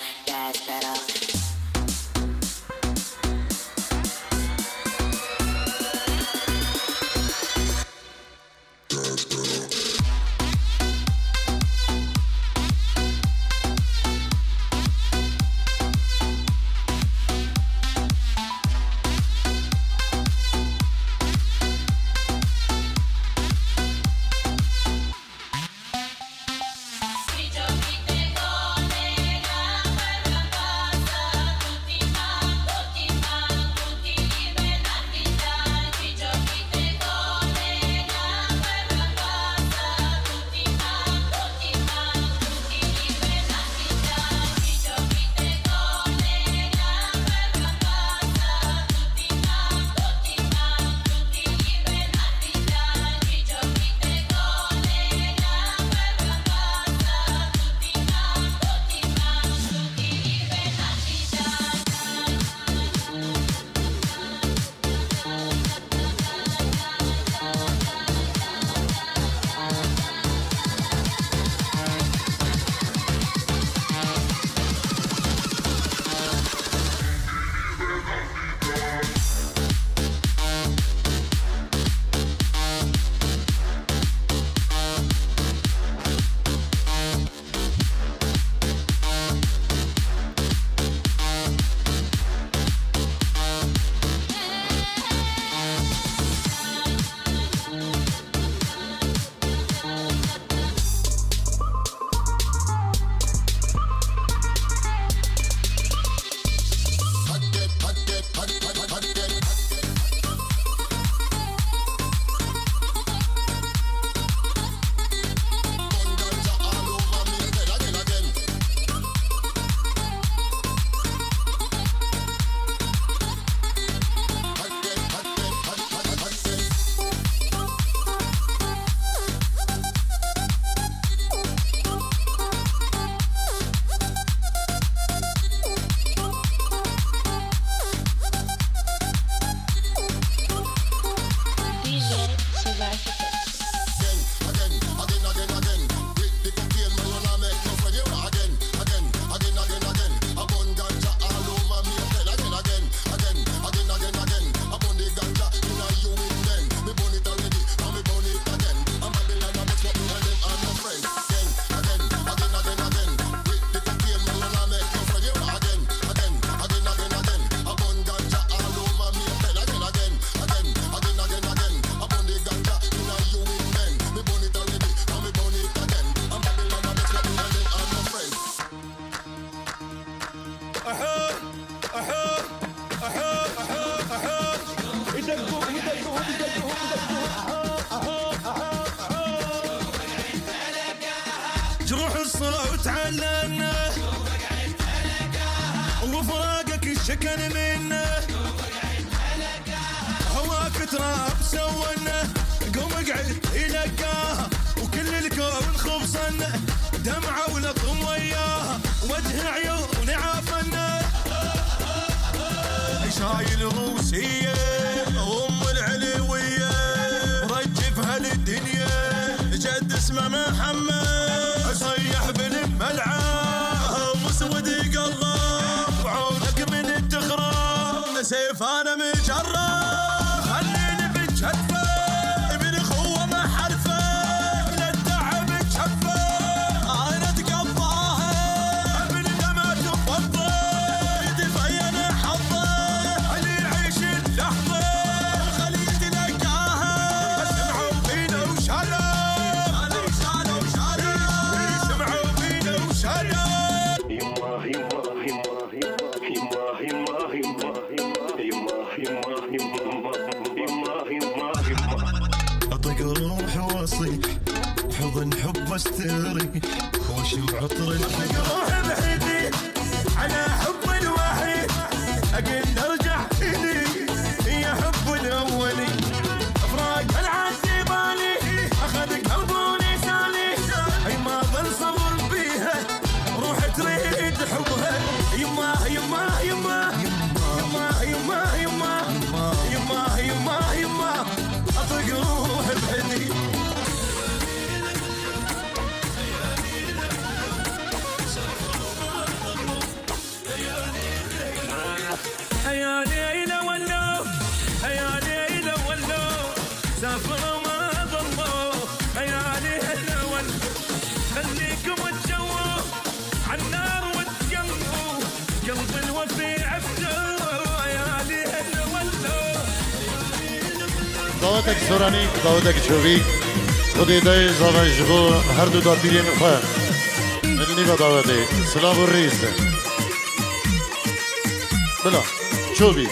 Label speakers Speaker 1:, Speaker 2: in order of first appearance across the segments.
Speaker 1: gas pedal.
Speaker 2: جروح الصلاة وتعلمنا وفراقك الشكن منا هواك تراب سونا قوم اقعد يلقاها وكل الكون خبصنا دمعة ولطم وياها وجه عيون عافنا شايل روسية ام العلوية رجفها للدنيا جد اسمه محمد صيح بالملعب مسود قلب وعودك من التخرام سيف انا مجرب خليني بجهفه ابن اخوه ما حرفه للتعب جهفه انا اتقضاها ابن ما تفضى يتبين حظه اللي يعيش اللحظه خليه يتلقاها سمعوا فينا وشالوا سمعوا فينا وشالوا
Speaker 3: يما يما يما يما
Speaker 2: اطق روح واصيح حضن حب استري واشم عطر اطق روح بحيدي على حب الوحيد اقل ارجع الي يا حب الاولي افراق العزي بالي اخذ قلبي ولساني اي ما ظل صبر بيها روح تريد حبها يما يما يما يما يما يما يما يما يما اطق روح بحدي صبروا ما ضلوا ليالي هالأول خليكم تجوا عالنار وتجموا قلب الوفي عبدوا ليالي هالأول
Speaker 1: دعوتك سوراني دعوتك شوفي خدي داي زاوج بو هر دو دابيري مخواه اللي بدعوتي سلام الرئيس بلا شوفي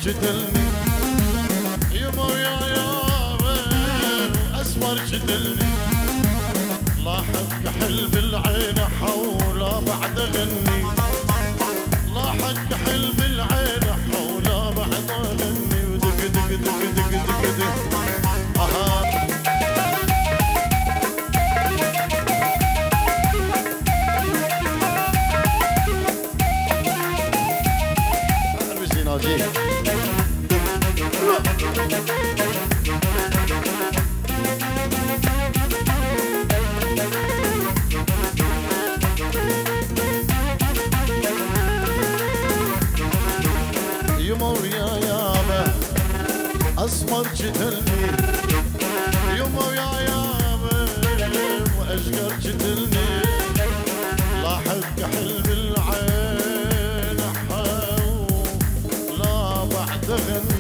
Speaker 1: جدلني يما ويا أسمر جدلني لاحظ كحل بالعين حوله بعد غني لاحظ كحل بالعين حوله بعد غني ودق دق دق دق دق دق يمر يا يابا أسمر جدلني يمر يا يابا وأشقر جدلني لاحظ كحل بالعين حولا بعد غني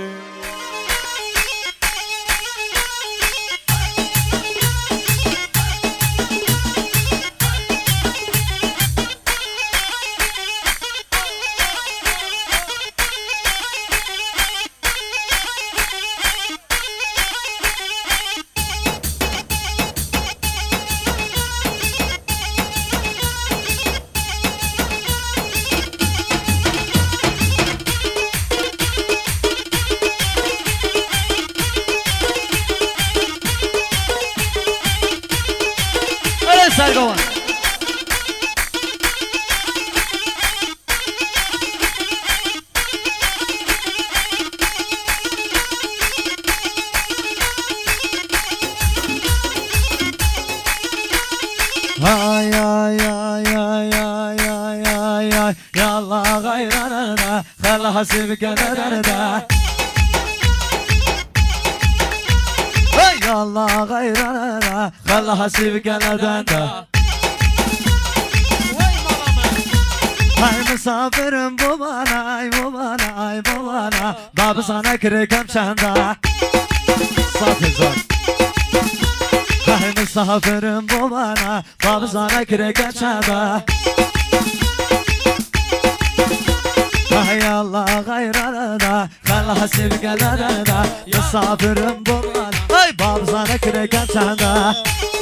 Speaker 4: Start going. Ay ay ay ay ay ay ay ay yalla gayrana خلى حسيبك انا يلا غيرنا خلى حسيبك انا هاي مسافر بوبانا اي بوبانا اي بوبانا باب sana كركم شاندا صافي زون هاي مسافر بوبانا باب sana كركم شاندا يلا غيرنا خلى حسيبك انا مسافر بوبانا اي باب sana كركم شاندا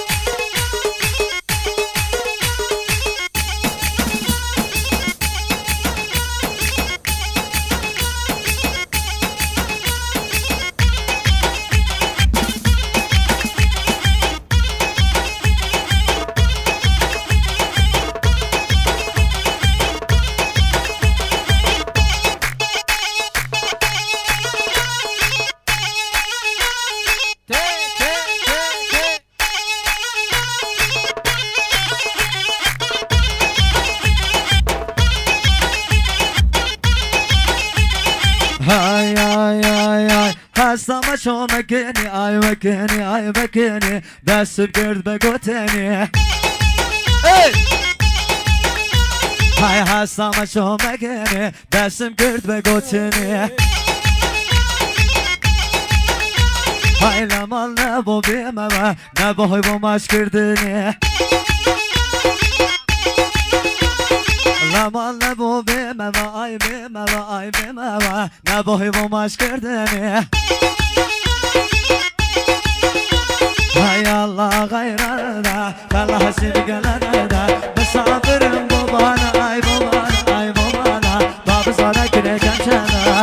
Speaker 4: هاي هاي هاي هاي هسه ما شو مكاني اي مكاني اي مكاني بس بقرد بقوتني اي هاي هسه ما شو مكاني بس بقرد بقوتني هاي لما نبو بيما نبو هاي بو ماش كردني لما نبو بيما اي بيما اي بيما نبو هاي بو ماش كردني هاي الله غيرنا خلى حسيبك لنا مسافر بوبانا اي بوبانا اي بوبانا باب صانا كده كان شانا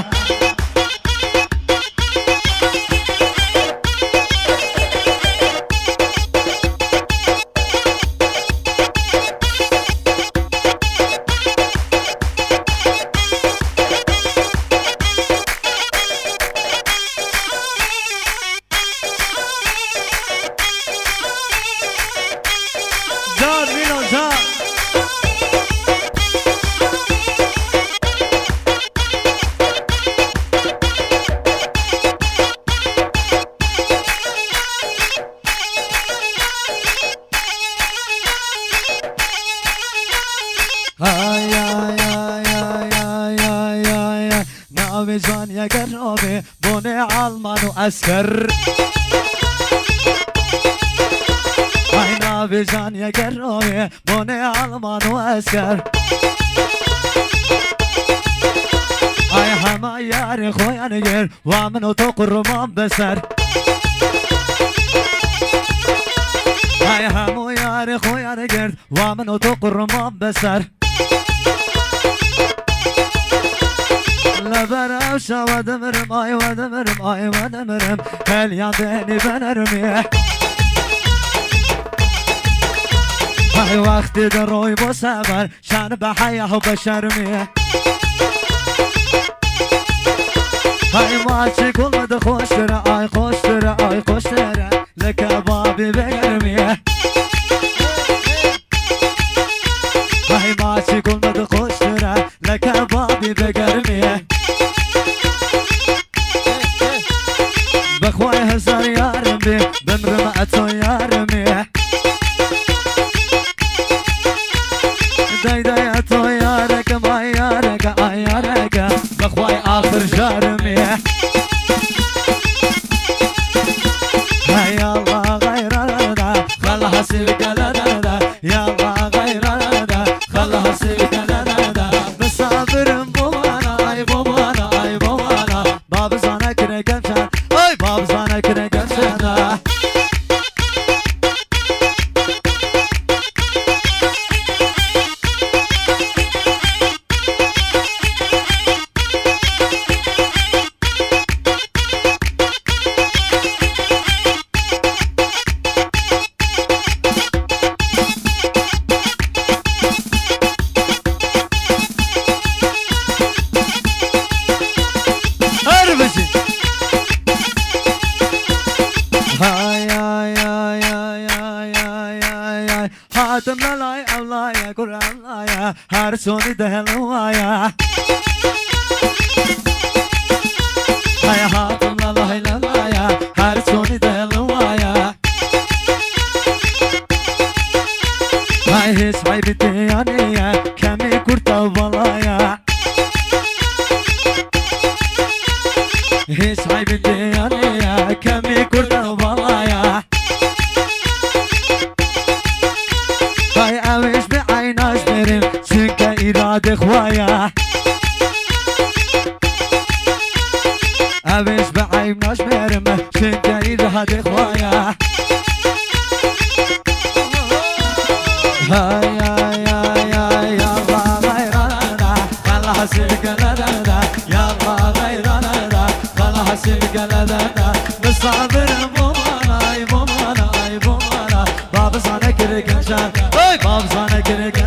Speaker 4: ناوي يا قرابي بوني علمان وأسكر هاي ناوي يا قرابي بوني علمان وأسكر های همه یاری خوی نگر و من و تو قرمان بسر های همه یاری خوی نگر و من و تو قرمان بسر لبرم شا و دمرم آی و دمرم آی و دمرم هلیان دهنی بنرمی های وقتی در روی با سبر شان بحیه و بشرمی های ماچی کلمد خوش تره آی خوش تره آی خوش تره لکبابی بگرمی های ماچی کلمد خوش تره لکبابی بگرمی بخوای هزار یارم بی بمرم اتو یارمی دای دای اتو یارکم آی یارک آی یارک بخوای آخر جارمی یا الله غیر ردا خلا حسیب کلدا یا الله غیر ردا خلا حسیب کلدا مسافرم بوانا ای بوانا ای بوانا باب زانا کنه گمشن ای باب زانا کنه گمشن حاتم لا الله يا قرآن يا هرسوني دهلوايا يا حاتم لا الله يا هرسوني دهلوايا هاي اسمعي بتياني يا كمي كرتا ولايا اسمعي بتياني يا كمي كرتا ولايا هاي اوش بعيناش برم چونك اراده خوايا اوش بعيناش برم چونك اراده خوايا هاي هاي هاي هاي يا الله غيرنا خلا حسيبك لدنا يا الله غيرنا خلا حسيبك لدنا مصابر بومانا اي بومانا اي بومانا باب زانا كرك مشان باب زانا كرك